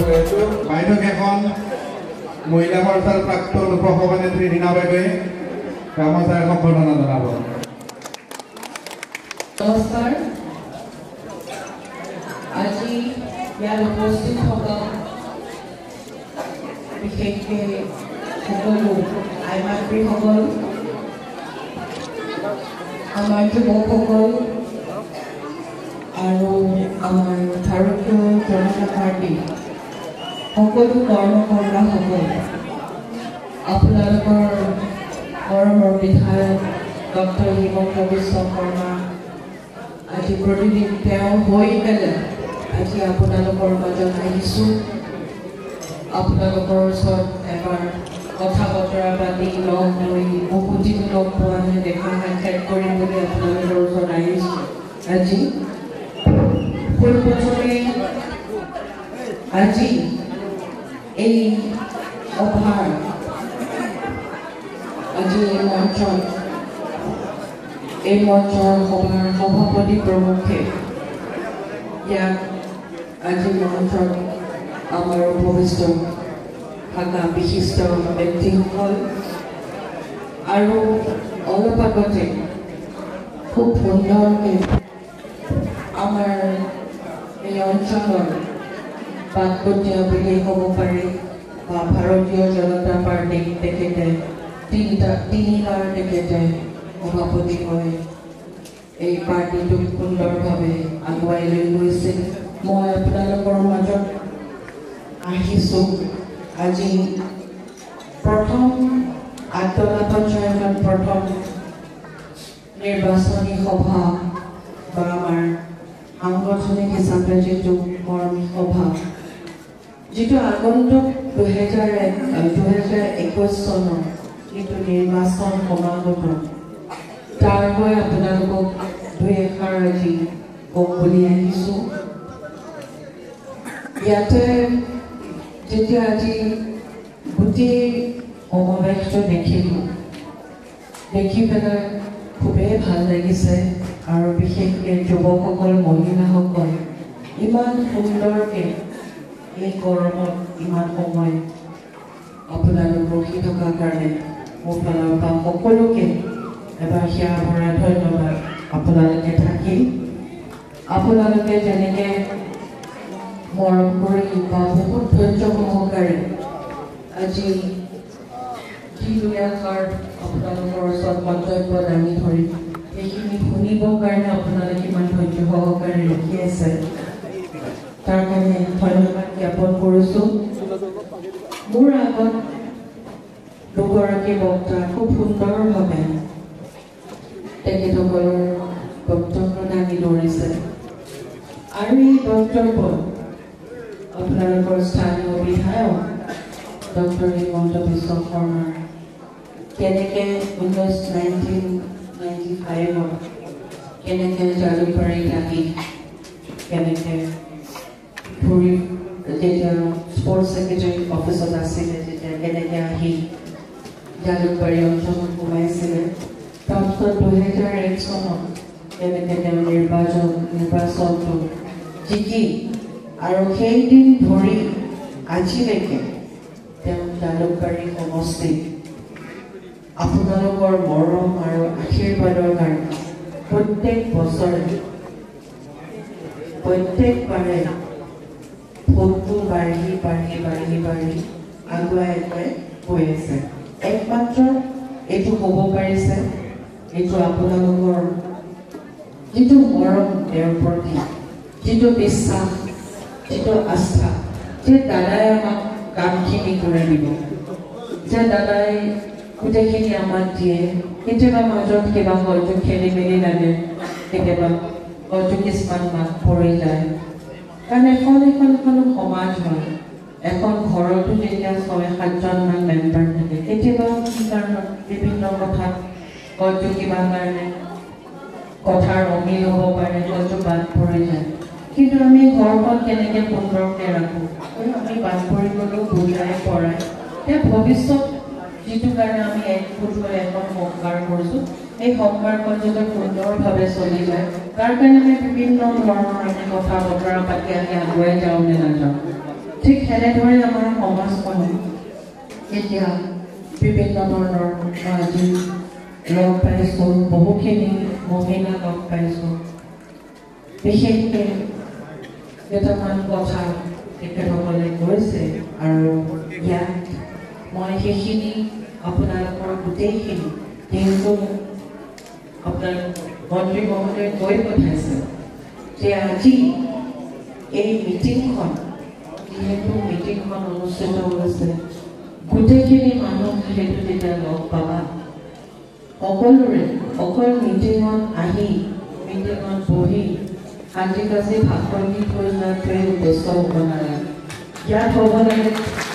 বাইদেউ এখন মহিলা মৰ্চাৰ প্ৰাক্তন উপসভানেত্ৰী ৰীণা বাইদেৱে গামোচাৰ সম্বৰ্ধনা জনাব। নমস্কাৰ। আজি ইয়াত উপস্থিত থকা বিশেষকৈ সকলো আই মাতৃসকল, আমাৰ যুৱকসকল আৰু আমাৰ ভাৰতীয় জনতা পাৰ্টি সকলো কৰ্মকৰ্তাসকল, আপোনালোকৰ মৰমৰ বিধায়ক ডক্টৰ হিমন্ত বিশ্ব শৰ্মা আজি প্ৰতিদিন তেওঁ হৈ পেলাই আজি আপোনালোকৰ মাজত আহিছোঁ। আপোনালোকৰ ওচৰত এবাৰ কথা বতৰা পাতি লগ হৈ বহুদিন লগ পোৱা নাই, দেখা সাক্ষাৎ কৰিম বুলি আপোনালোকৰ ওচৰত আহিছোঁ। আজি পোনপ্ৰথমে আজি এই সভাৰ আজি এই মঞ্চৰ সভাৰ সভাপতি প্ৰমুখে ইয়াক আজি মঞ্চত আমাৰ উপবিষ্ট থকা বিশিষ্ট ব্যক্তিসকল আৰু অলপ আগতে খুব সুন্দৰকৈ আমাৰ এই অঞ্চলৰ বাটপতীয়া বুলি ক'ব পাৰি বা ভাৰতীয় জনতা পাৰ্টি তেখেতে তিনিবাৰ তেখেতে সভাপতি হৈ এই পাৰ্টিটোক সুন্দৰভাৱে আগুৱাই লৈ গৈছিল। মই আপোনালোকৰ মাজত আহিছোঁ আজি প্ৰথম আদলা পঞ্চায়তত প্ৰথম নিৰ্বাচনী সভা বা আমাৰ সাংগঠনিক হিচাপে যিটো কৰ্মী সভা, যিটো আগন্তুক 2021 চনৰ যিটো নিৰ্বাচন সমাগত, তাৰ হৈ আপোনালোকক দুই এষাৰ আজি কম বুলি আহিছোঁ। ইয়াতে যেতিয়া আজি গোটেই সমাৱেশটো দেখিলোঁ, দেখি পেলাই খুবেই ভাল লাগিছে আৰু বিশেষকৈ যুৱকসকল, মহিলাসকল ইমান সুন্দৰকৈ এই গৰমত ইমান সময় আপোনালোক ৰখি থকাৰ কাৰণে মোৰ ফালৰ পৰা সকলোকে এবাৰ সেয়া ভৰা ধন্যবাদ। আপোনালোকে থাকি আপোনালোকে যেনেকৈ মৰম কৰি বা বহুত ধৈৰ্য সহকাৰে আজি যি দুই এষাৰ আপোনালোকৰ ওচৰত মন্তব্য দাঙি ধৰি সেইখিনি শুনিবৰ কাৰণে আপোনালোকে ইমান ধৈৰ্য সহকাৰে ৰখি আছে, তাৰ কাৰণে ধন্যবাদ জ্ঞাপন কৰিছোঁ। মোৰ আগত দুগৰাকী বক্তা খুব সুন্দৰভাৱে তেখেতসকলৰ বক্তব্য দাঙি ধৰিছে আৰু এই বক্তব্য আপোনালোকৰ স্থানীয় বিধায়ক ডক্টৰ হিমন্ত বিশ্ব শৰ্মাৰ কেনেকৈ 1995 কেনেকৈ জালুকবাৰী লাগি কেনেকৈ ঘূৰি যেতিয়া স্পৰ্টছ ছেক্ৰেটাৰী অফিচত আছিলে, তেতিয়া কেনেকৈ আহি জালুকবাৰী অঞ্চলত সোমাইছিলে, তাৰপিছত 2001 চনত কেনেকৈ তেওঁ নিৰ্বাচনটো জিকি আৰু সেইদিন ধৰি আজিলৈকে তেওঁ জালুকবাৰী সমষ্টিত আপোনালোকৰ মৰম আৰু আশীৰ্বাদৰ কাৰণে প্ৰত্যেক বছৰে প্ৰত্যেকবাৰে ভোটটো বাঢ়ি আগুৱাই গৈ আছে। একমাত্ৰ এইটো ক'ব পাৰিছে, এইটো আপোনালোকৰ যিটো মৰম তেওঁৰ প্ৰতি, যিটো বিশ্বাস, যিটো আস্থা, যে দাদাই আমাক কামখিনি কৰি দিব, যে দাদাই গোটেইখিনি আমাক দিয়ে। কেতিয়াবা মাজত কিবা হয়তো খেলি মেলি লাগে, কেতিয়াবা হয়তো কিছুমান মাত পৰি যায়, কাৰণ এখন সমাজ হয়। এখন ঘৰতো যেতিয়া 6-7জনমান মেম্বাৰ থাকে, কেতিয়াবা কি কাৰণত বিভিন্ন কথাত হয়তো কিবা কাৰণে কথাৰ অমিল হ'ব পাৰে, হয়তো বাদ পৰি যায়, কিন্তু আমি ঘৰখন কেনেকৈ সুন্দৰকৈ ৰাখোঁ, আমি বাদ পৰি গ'লেও বুজাই পৰাই এতিয়া ভৱিষ্যত যিটো কাৰণে আমি একগোট হৈ এখন সংস্কাৰ কৰিছোঁ, এই সংস্কাৰখন যাতে সুন্দৰভাৱে চলি যায়, তাৰ কাৰণে আমি বিভিন্ন ধৰণৰ আমি কথা বতৰা পাতি আমি আগুৱাই যাওঁ নে নাযাওঁ। ঠিক তেনেদৰে আমাৰ সমাজখন এতিয়া বিভিন্ন ধৰণৰ আজি লগ পাইছোঁ, বহুখিনি মহিলা লগ পাইছোঁ। বিশেষকৈ কেইটামান কথা তেখেতসকলে কৈছে আৰু ইয়াত মই সেইখিনি আপোনালোকৰ গোটেইখিনি যিহেতু আপোনাৰ মন্ত্ৰী মহোদয়ে কৈ পঠাইছে যে আজি এই মিটিংখন যিহেতু মিটিংখন অনুষ্ঠিত হৈছে, গোটেইখিনি মানুহ যিহেতু তেতিয়া লগ পাবা, সকলোৰে অকল মিটিঙত আহি মিটিঙত বহি আজি কাজি ভাষণ দি থৈ যোৱাটোৱে উদ্দেশ্য হ'ব নালাগে। ইয়াত হ'ব লাগে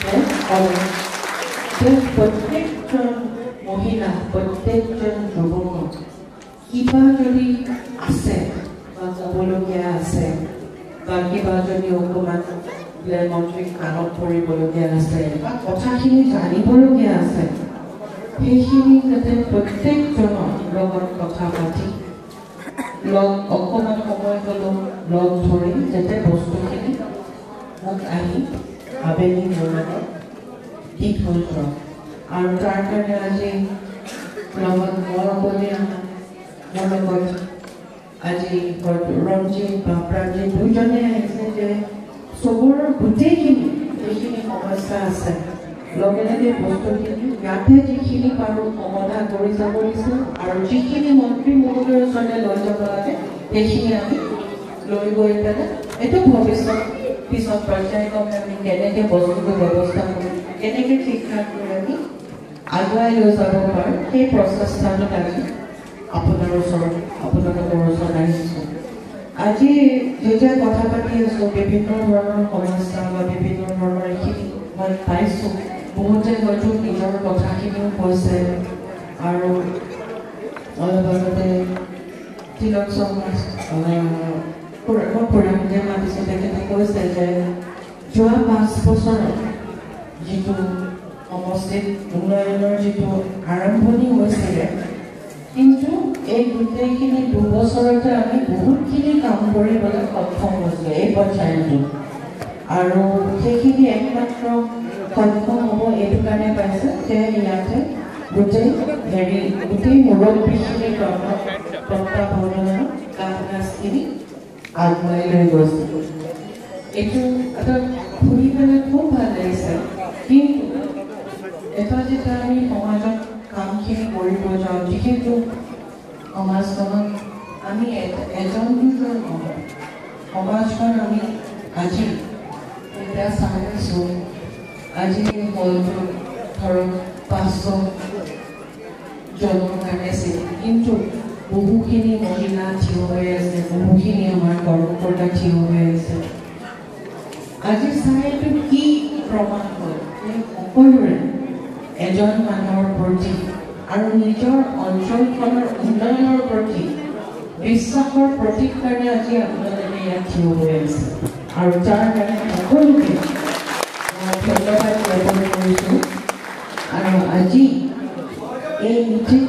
যে প্ৰত্যেকজন মহিলা, প্ৰত্যেকজন যুৱক কিবা যদি আছে বা ক'বলগীয়া আছে বা কিবা যদি অকণমান মন্ত্ৰীক কাণত পৰিবলগীয়া আছে বা কথাখিনি জানিবলগীয়া আছে, সেইখিনি যাতে প্ৰত্যেকজনৰ লগত কথা পাতি লগ অকণমান সময় হ'লেও লগ ধৰি যাতে বস্তুখিনি মোক আহি আবেলি মনত দি থৈ যাওক। আৰু তাৰ কাৰণে আজি লগত মোৰ অকলে মোৰ লগত আজি ৰঞ্জিত বা প্ৰাঞ্জিত দুইজনে আহিছে যে চবৰে গোটেইখিনি যিখিনি সমস্যা আছে লগে লগে বস্তুখিনি ইয়াতে যিখিনি পাৰোঁ সমাধান কৰি যাব দিছে আৰু যিখিনি মন্ত্ৰী মহোদয়ৰ ওচৰলৈ লৈ যাব লাগে সেইখিনি আমি লৈ গৈ পেলাই এইটো ভৱিষ্যত পিছত পৰ্যায়ক্ৰমে আমি কেনেকৈ বস্তুটো ব্যৱস্থা কৰিম, কেনেকৈ ঠিক ঠাক কৰি আমি আগুৱাই লৈ যাব পাৰোঁ, সেই প্ৰচেষ্টাটোত আমি আপোনালোকৰ ওচৰত আহিছোঁ। আজি যেতিয়া কথা পাতি আছোঁ বিভিন্ন ধৰণৰ সমস্যা বা বিভিন্ন ধৰণৰ এইখিনি মই পাইছোঁ, বহুতে হয়তো নিজৰ কথাখিনিও কৈছে আৰু অলপ আগতে তিলক শৰ্মা খুৰামুখে মাতিছে, তেখেতে কৈছে যে যোৱা 5 বছৰত যিটো সমষ্টিত উন্নয়নৰ যিটো আৰম্ভণি হৈছিলে, কিন্তু এই গোটেইখিনি 2 বছৰতে আমি বহুতখিনি কাম কৰিবলৈ সক্ষম হৈছোঁ এই পৰ্যায়টোত। আৰু সেইখিনি একমাত্ৰ সক্ষম হ'ব এইটো কাৰণে পাইছে যে ইয়াতে গোটেই মুৰব্বীখিনি তত্ত্বাৱধানত কাম-কাজখিনি আগুৱাই লৈ গৈছে। এইটো এটা শুনি পেলাই খুব ভাল লাগিছে। কিন্তু এটা যেতিয়া আমি সমাজত কামখিনি কৰিব যাওঁ, যিহেতু সমাজখনত আমি এজন দুজন নহয়, সমাজখন আমি আজি এতিয়া চাইছোঁ, আজি হয়তো ধৰক 500 জনৰ কাৰণে কিন্তু বহুখিনি মহিলা থিয় হৈ আছে, বহুখিনি আমাৰ কৰ্মকৰ্তা থিয় হৈ আছে। আজি চাইটো কি প্ৰমাণ হ'ল যে সকলোৰে এজন মানুহৰ প্ৰতি আৰু নিজৰ অঞ্চলখনৰ উন্নয়নৰ প্ৰতি বিশ্বাসৰ প্ৰতীক কাৰণে আজি আপোনালোকে ইয়াত থিয় হৈ আছে। আৰু তাৰ কাৰণে সকলোকে মই ধন্যবাদ জ্ঞাপন কৰিছোঁ। আৰু আজি এই মিটিং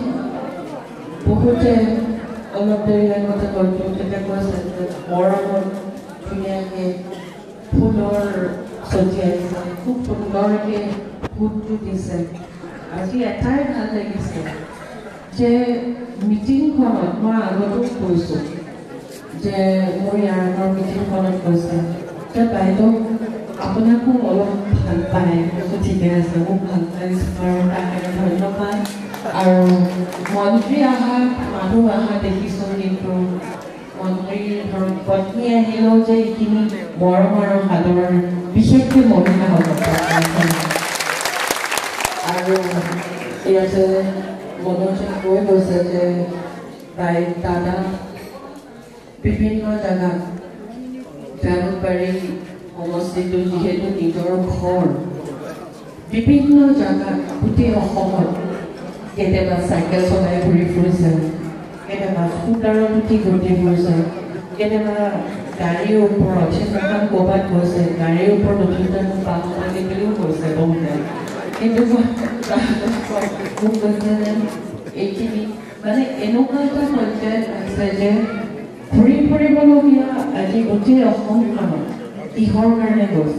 বহুতে অলপ দেৰি আগতে হয়তো তেতিয়া কৈছে যে মৰমত ধুনীয়াকৈ ফুলৰ ছটিয়াইছে, খুব সুন্দৰকৈ ফুলটো দিছে। আজি এটাই ভাল লাগিছে যে মিটিংখনত মই আগতো কৈছোঁ যে মোৰ ইয়াৰ আগৰ মিটিংখনত কৈছে যে বাইদেউ আপোনাকো অলপ ভাল পায়, ঠিকে আছে, মোক ভাল পাইছে আৰু তাকে ধন্যবাদ। আৰু মন্ত্ৰী অহা মানুহ অহা দেখিছোঁ, কিন্তু মন্ত্ৰীৰ ধৰক পত্নী আহিলেও যে এইখিনি মৰম আৰু সাদৰ বিশেষকৈ মহিলাসকল। আৰু ইয়াতে মনোজে কৈ গৈছে যে তাইৰ দাদা বিভিন্ন জেগাত জালুকবাৰী সমষ্টিটো যিহেতু নিজৰ ঘৰ, বিভিন্ন জেগাত গোটেই অসমত কেতিয়াবা চাইকেল চলাই ঘূৰি ফুৰিছে, কেতিয়াবা স্কুটাৰত উঠি ঘূৰি ফুৰিছে, কেতিয়াবা গাড়ীৰ ওপৰত সেইদিনাখন ক'ৰবাত গৈছে, গাড়ীৰ ওপৰত উঠোঁতে মোক পাছ লাগে বুলিও কৈছে বহুতে। কিন্তু মোক কৈছে যে এইখিনি মানে এনেকুৱা এটা পৰ্যায়ত আছে যে ঘূৰি ফুৰিবলগীয়া আজি গোটেই অসমখনত কিহৰ কাৰণে গৈছে,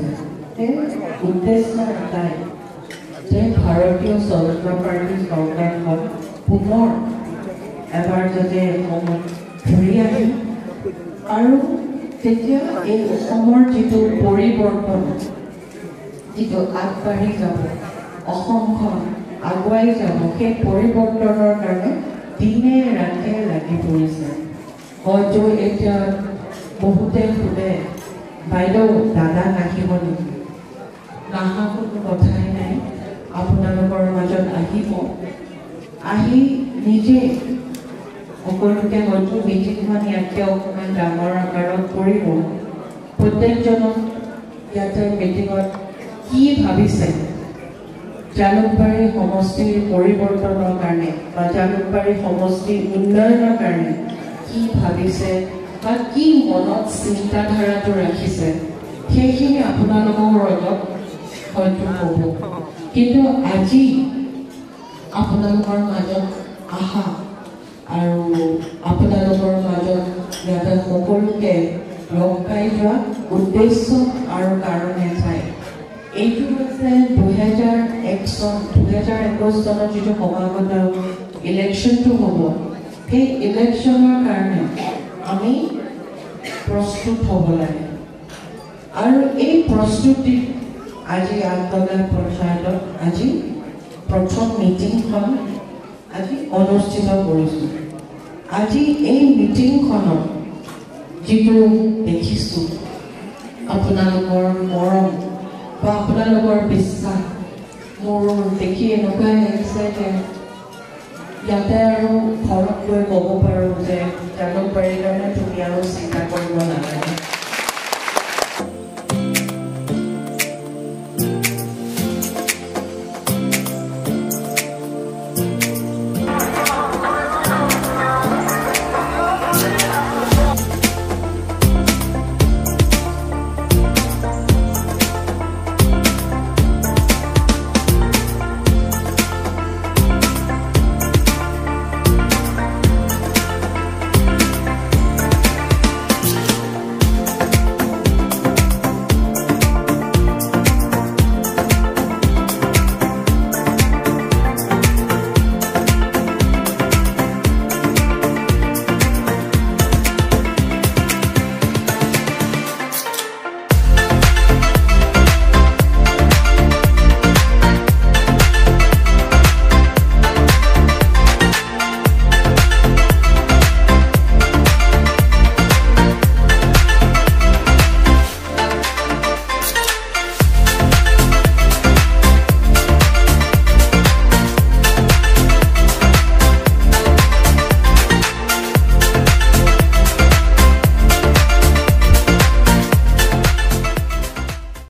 উদ্দেশ্য এটাই যে ভাৰতীয় জনতা পাৰ্টী চৰকাৰখন পুনৰ এবাৰ যাতে অসমত ঘূৰি আহে আৰু তেতিয়া এই অসমৰ যিটো পৰিৱৰ্তন যিটো আগবাঢ়ি যাব অসমখন আগুৱাই যাব সেই পৰিৱৰ্তনৰ কাৰণে দিনে ৰাতে লাগি পৰিছে হয়তো এতিয়া বহুতে সোধে বাইদেউ দাদা নাহিব নেকি নাহা কোনো কথাই নাই আপোনালোকৰ মাজত আহিব আহি নিজে সকলোকে হয়তো মিটিংখন ইয়াতে অকণমান ডাঙৰ আকাৰত কৰিব প্ৰত্যেকজনক ইয়াতে মিটিঙত কি ভাবিছে জালুকবাৰী সমষ্টিৰ পৰিৱৰ্তনৰ কাৰণে বা জালুকবাৰী সমষ্টিৰ উন্নয়নৰ কাৰণে কি ভাবিছে বা কি মনত চিন্তাধাৰাটো ৰাখিছে সেইখিনি আপোনালোকৰ লগত হয়তো ক'ব কিন্তু আজি আপোনালোকৰ মাজত আহা আৰু আপোনালোকৰ মাজত ইয়াতে সকলোকে লগ পাই যোৱা উদ্দেশ্য আৰু কাৰণ এটাই এইটো হৈছে 2021 চনত যিটো সমাগত ইলেকশ্যনটো হ'ব সেই ইলেকশ্যনৰ কাৰণে আমি প্ৰস্তুত হ'ব লাগে আৰু এই প্ৰস্তুতি আজি আগদলা পঞ্চায়তত আজি প্ৰথম মিটিংখন আজি অনুষ্ঠিত কৰিছোঁ আজি এই মিটিংখনত যিটো দেখিছোঁ আপোনালোকৰ মৰম বা আপোনালোকৰ বিশ্বাস মোৰ দেখি এনেকুৱাই লাগিছে যে ইয়াতে আৰু ঘৰত গৈ ক'ব পাৰোঁ যে জালুকবাৰীৰ কাৰণে তুমি আৰু